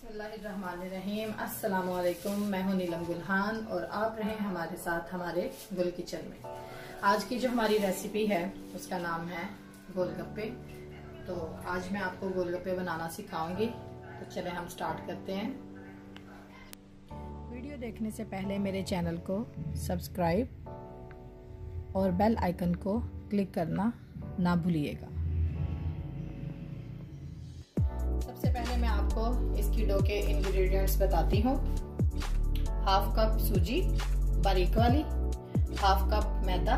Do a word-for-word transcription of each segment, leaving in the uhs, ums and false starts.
बिस्मिल्लाहिर्रहमानिर्रहीम। अस्सलामुअलैकुम। मैं हूं नीलम गुलहान और आप रहे हमारे साथ हमारे गुल किचन में। आज की जो हमारी रेसिपी है उसका नाम है गोलगप्पे। तो आज मैं आपको गोलगप्पे बनाना सिखाऊंगी। तो चले हम स्टार्ट करते हैं। वीडियो देखने से पहले मेरे चैनल को सब्सक्राइब और बेल आइकन को क्लिक करना ना भूलिएगा। सबसे पहले मैं आपको इसकी डो के इंग्रेडिएंट्स बताती हूँ। हाफ कप सूजी बारीक वाली, हाफ कप मैदा,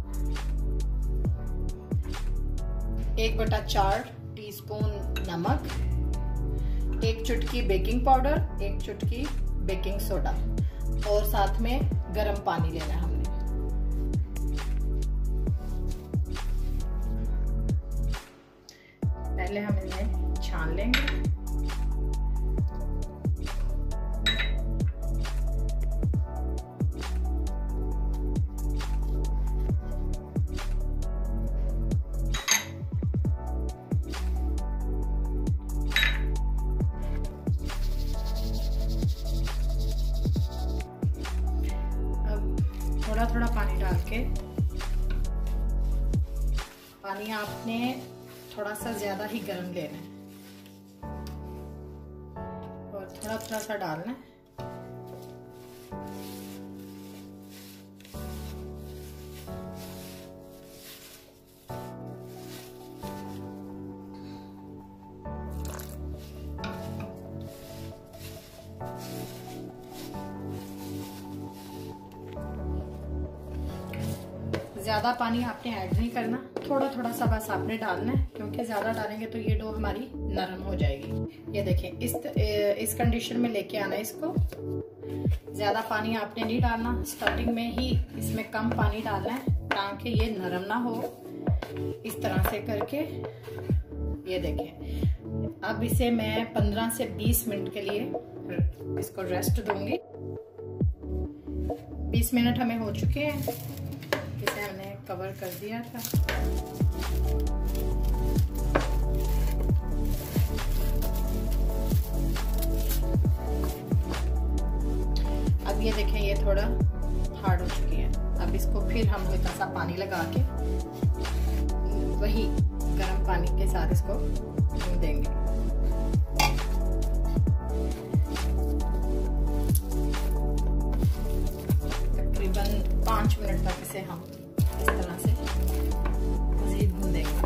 एक बटा चार टीस्पून नमक, एक चुटकी बेकिंग पाउडर, एक चुटकी बेकिंग सोडा और साथ में गर्म पानी लेना है हमने। पहले हम इन्हें छान लेंगे। थोड़ा थोड़ा पानी डाल के, पानी आपने थोड़ा सा ज्यादा ही गर्म लेना है और थोड़ा थोड़ा सा डालना है। ज़्यादा पानी आपने ऐड नहीं करना, थोड़ा थोड़ा सा बस आपने डालना है, क्योंकि ज़्यादा डालेंगे तो ये डो हमारी नरम हो जाएगी। ये देखें, इस इस कंडीशन में लेके आना है इसको। ज़्यादा पानी आपने नहीं डालना, स्टार्टिंग में ही इसमें कम पानी डालना है ताकि ये नरम ना हो। इस तरह से करके ये देखें। अब इसे मैं पंद्रह से बीस मिनट के लिए इसको रेस्ट दूंगी। बीस मिनट हमें हो चुके हैं, इसे हमने कवर कर दिया था। अब ये देखें, ये थोड़ा हार्ड हो चुकी है। अब इसको फिर हम हल्का सा पानी लगा के वही गर्म पानी के साथ इसको भून देंगे। तकरीबन पाँच मिनट तक इसे हम इस तरह से मज़ीद भून देंगे।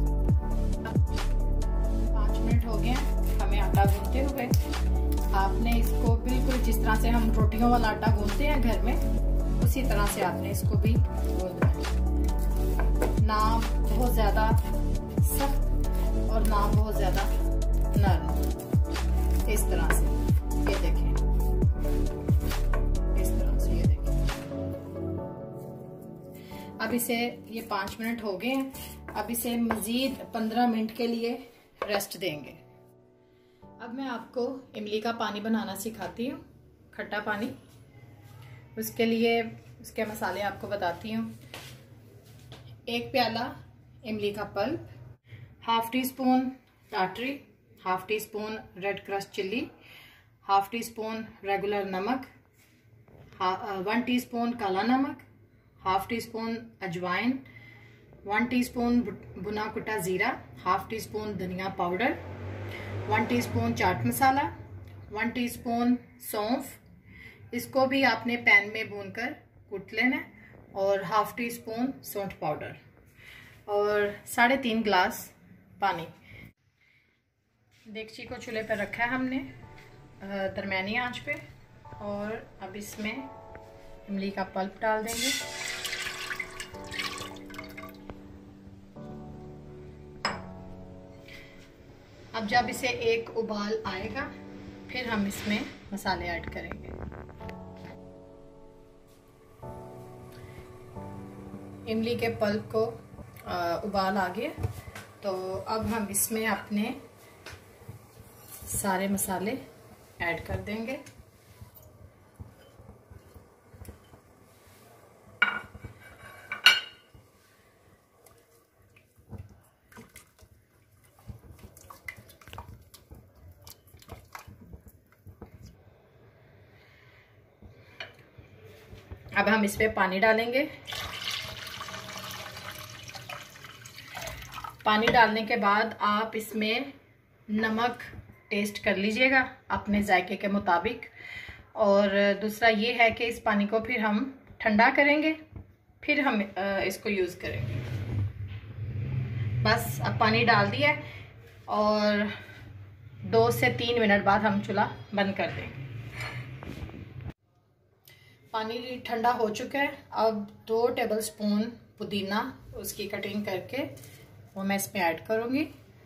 पाँच मिनट हो गए हमें आटा गूंथते हुए। आपने इसको बिल्कुल जिस तरह से हम रोटियों वाला आटा गूंथते हैं घर में, उसी तरह से आपने इसको भी गूंथना है। ना बहुत ज़्यादा सख्त और ना बहुत ज़्यादा नरम, इस तरह से। ये देखें, अब इसे ये पाँच मिनट हो गए हैं। अब इसे मज़ीद पंद्रह मिनट के लिए रेस्ट देंगे। अब मैं आपको इमली का पानी बनाना सिखाती हूँ, खट्टा पानी। उसके लिए उसके मसाले आपको बताती हूँ। एक प्याला इमली का पल्प, हाफ टी स्पून टाटरी, half teaspoon red crushed chilli, half teaspoon regular नमक, वन टी स्पून काला नमक, हाफ टी स्पून अजवाइन, वन टीस्पून भुना कुटा जीरा, हाफ टी स्पून धनिया पाउडर, वन टीस्पून चाट मसाला, वन टीस्पून सौंफ। इसको भी आपने पैन में भूनकर कूट लेना है। और हाफ टी स्पून सौंठ पाउडर और साढ़े तीन ग्लास पानी। देगची को चूल्हे पर रखा है हमने दरमियानी आंच पे। और अब इसमें इमली का पल्प डाल देंगे। अब जब इसे एक उबाल आएगा फिर हम इसमें मसाले ऐड करेंगे। इमली के पल्प को आ, उबाल आ गया, तो अब हम इसमें अपने सारे मसाले ऐड कर देंगे। अब हम इसमें पानी डालेंगे। पानी डालने के बाद आप इसमें नमक टेस्ट कर लीजिएगा अपने जायके के मुताबिक। और दूसरा ये है कि इस पानी को फिर हम ठंडा करेंगे, फिर हम इसको यूज़ करेंगे। बस अब पानी डाल दिया है और दो से तीन मिनट बाद हम चूल्हा बंद कर देंगे। पानी ठंडा हो चुका है। अब दो टेबलस्पून पुदीना उसकी कटिंग करके वो मैं इसमें ऐड करूँगी।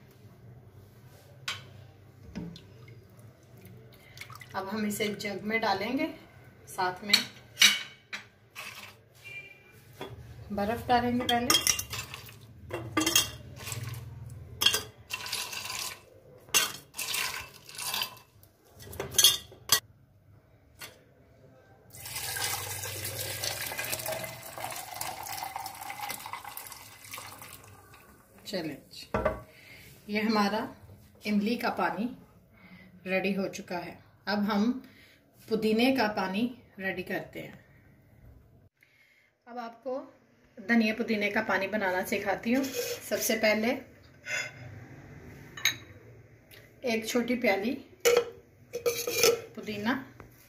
अब हम इसे जग में डालेंगे, साथ में बर्फ डालेंगे पहले। चलें, ये हमारा इमली का पानी रेडी हो चुका है। अब हम पुदीने का पानी रेडी करते हैं। अब आपको धनिया पुदीने का पानी बनाना सिखाती हूँ। सबसे पहले एक छोटी प्याली पुदीना,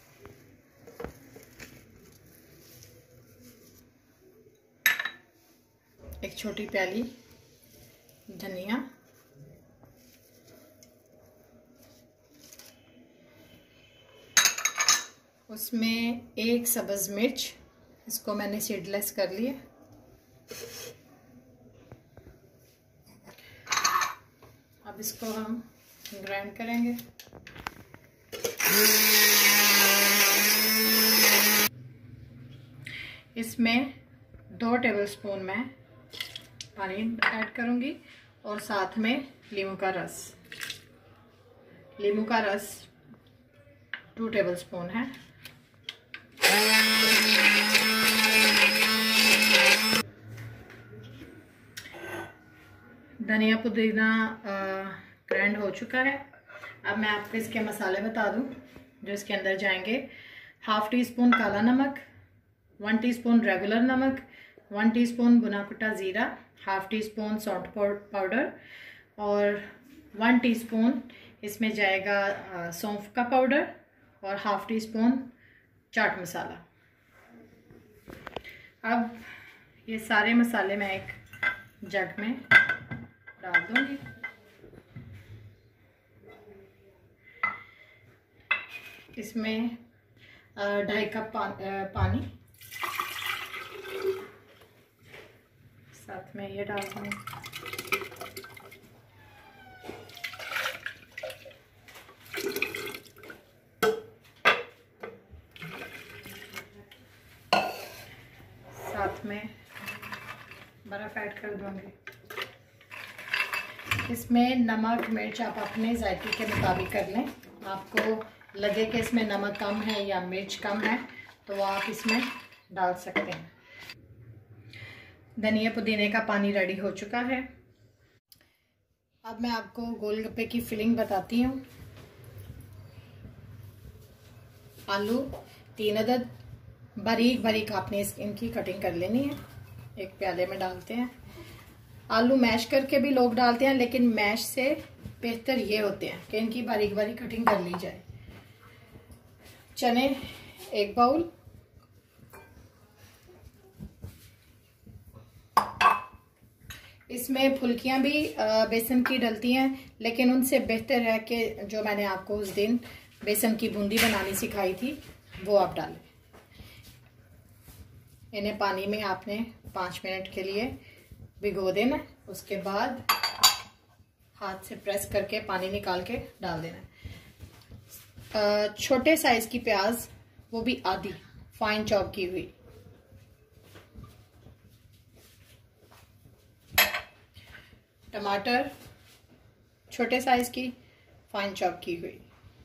एक छोटी प्याली धनिया, उसमें एक सब्ज़ मिर्च, इसको मैंने सीडलेस कर लिया। अब इसको हम ग्राइंड करेंगे। इसमें दो टेबलस्पून मैं पानी ऐड करूंगी और साथ में नींबू का रस। नींबू का रस टू टेबलस्पून है। धनिया पुदीना ग्राइंड हो चुका है। अब मैं आपको इसके मसाले बता दूं जो इसके अंदर जाएंगे। हाफ टी स्पून काला नमक, वन टीस्पून रेगुलर नमक, वन टीस्पून भुना कुटा ज़ीरा, half teaspoon salt powder और वन टीस्पून इसमें जाएगा सौंफ का पाउडर और हाफ टी स्पून चाट मसाला। अब ये सारे मसाले मैं एक जग में डाल दूंगी। इसमें ढाई कप पा, पानी, साथ में ये डाल दूंगी। साथ में बर्फ ऐड कर दूंगी। इसमें नमक मिर्च आप अपने जायके के मुताबिक कर लें। आपको लगे कि इसमें नमक कम है या मिर्च कम है तो वो आप इसमें डाल सकते हैं। धनिया पुदीने का पानी रेडी हो चुका है। अब मैं आपको गोलगप्पे की फिलिंग बताती हूँ। आलू तीन अदद बारीक बारीक आपने इनकी कटिंग कर लेनी है। एक प्याले में डालते हैं। आलू मैश करके भी लोग डालते हैं, लेकिन मैश से बेहतर ये होते हैं कि इनकी बारीक बारीक कटिंग कर ली जाए। चने एक बाउल, इसमें फुल्कियां भी बेसन की डलती हैं, लेकिन उनसे बेहतर है कि जो मैंने आपको उस दिन बेसन की बूंदी बनानी सिखाई थी वो आप डालें। इन्हें पानी में आपने पाँच मिनट के लिए भिगो देना। उसके बाद हाथ से प्रेस करके पानी निकाल के डाल देना। छोटे साइज की प्याज, वो भी आधी फाइन चॉप की हुई। टमाटर छोटे साइज की फाइन चॉप की हुई।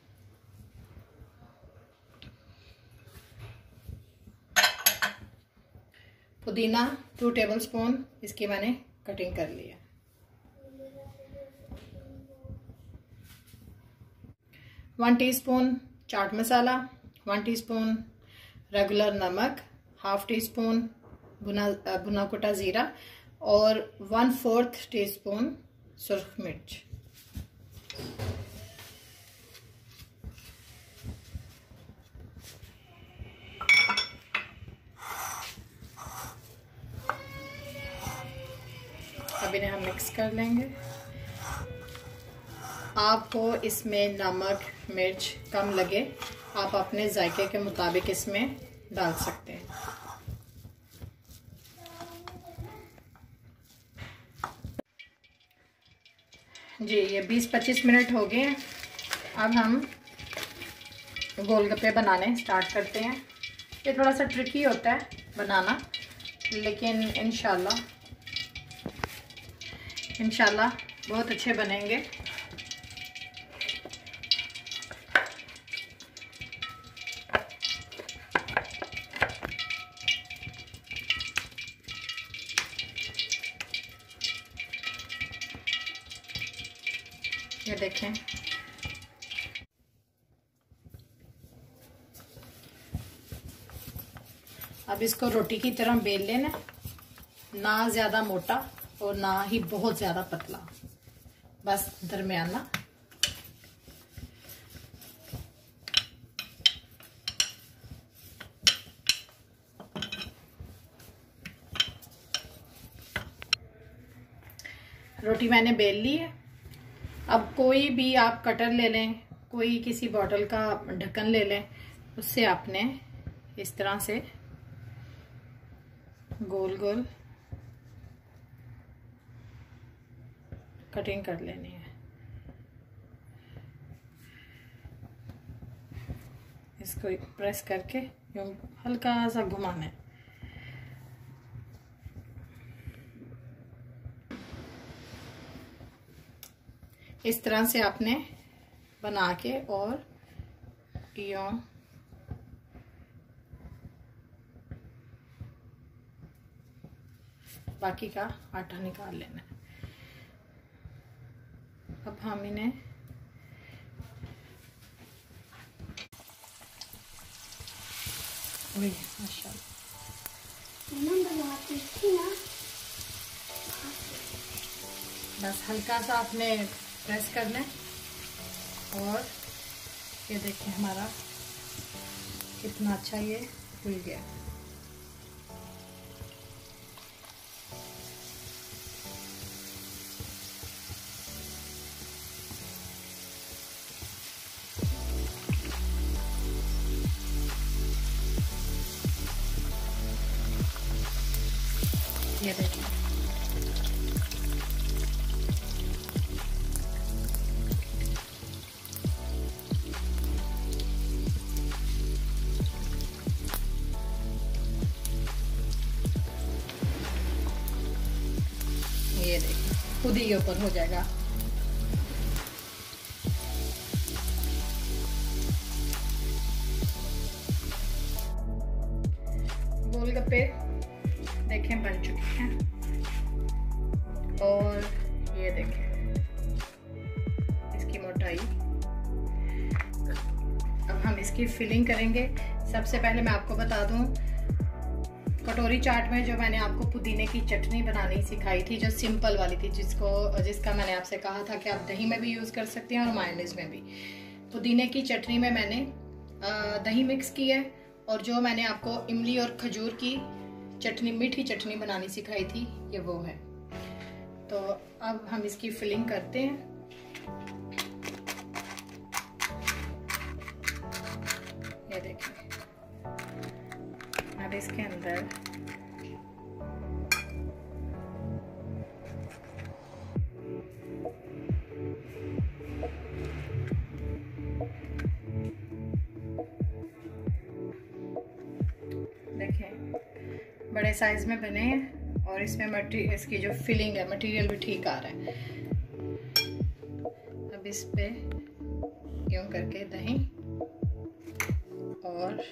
पुदीना टू टेबलस्पून, इसकी मैंने कटिंग कर ली है। वन टीस्पून चाट मसाला, वन टीस्पून रेगुलर नमक, हाफ टी स्पून भुना भुना कुटा ज़ीरा और वन फोर्थ टी स्पून सुर्ख मिर्च। अब इन्हें हम मिक्स कर लेंगे। आपको इसमें नमक मिर्च कम लगे, आप अपने जायके के मुताबिक इसमें डाल सकते हैं। जी ये बीस पच्चीस मिनट हो गए हैं। अब हम गोलगप्पे बनाने स्टार्ट करते हैं। ये थोड़ा सा ट्रिकी होता है बनाना, लेकिन इंशाल्लाह इंशाल्लाह बहुत अच्छे बनेंगे। ये देखें, अब इसको रोटी की तरह बेल लेना, ना ज़्यादा मोटा और ना ही बहुत ज़्यादा पतला, बस दरमियाना। रोटी मैंने बेल ली है। अब कोई भी आप कटर ले लें, कोई किसी बॉटल का ढक्कन ले लें, उससे आपने इस तरह से गोल गोल कटिंग कर लेनी है। इसको प्रेस करके यूं हल्का सा घुमाना है। इस तरह से आपने बना के और यूं बाकी का आटा निकाल लेना है। अब हम इन्हें माशाल्लाह बस हल्का सा आपने प्रेस करना है और ये देखिए हमारा कितना अच्छा ये फूल गया। ये देखिए ये देखिए खुद ही ऊपर हो जाएगा। गोलगप्पे देखें बन चुके हैं और ये देखें इसकी मोटाई। अब हम इसकी फिलिंग करेंगे। सबसे पहले मैं आपको बता दूं, कटोरी चाट में जो मैंने आपको पुदीने की चटनी बनानी सिखाई थी, जो सिंपल वाली थी, जिसको जिसका मैंने आपसे कहा था कि आप दही में भी यूज़ कर सकते हैं और मायोनीज में भी। पुदीने की चटनी में मैंने दही मिक्स की है और जो मैंने आपको इमली और खजूर की चटनी, मीठी चटनी बनानी सिखाई थी, ये वो है। तो अब हम इसकी फिलिंग करते हैं। ये देखिए अब इसके अंदर देखें बड़े साइज में बने हैं और इसमें मटेरियल, इसकी जो फिलिंग है मटेरियल भी ठीक आ रहा है। अब इस पे यूं करके दही और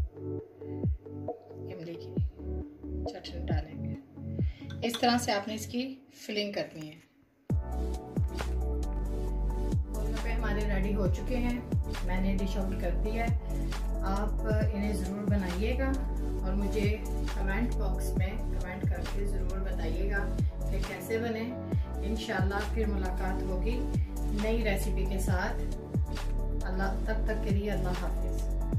इमली की चटनी डालेंगे। इस तरह से आपने इसकी फिलिंग करनी है। गोलगप्पे हमारे हमारे रेडी हो चुके हैं, मैंने डिश आउट कर दिया है। आप इन्हें ज़रूर बनाइएगा और मुझे कमेंट बॉक्स में कमेंट करके ज़रूर बताइएगा कि कैसे बने। इंशाल्लाह फिर मुलाकात होगी नई रेसिपी के साथ। अल्लाह तब तक के लिए अल्लाह हाफिज़।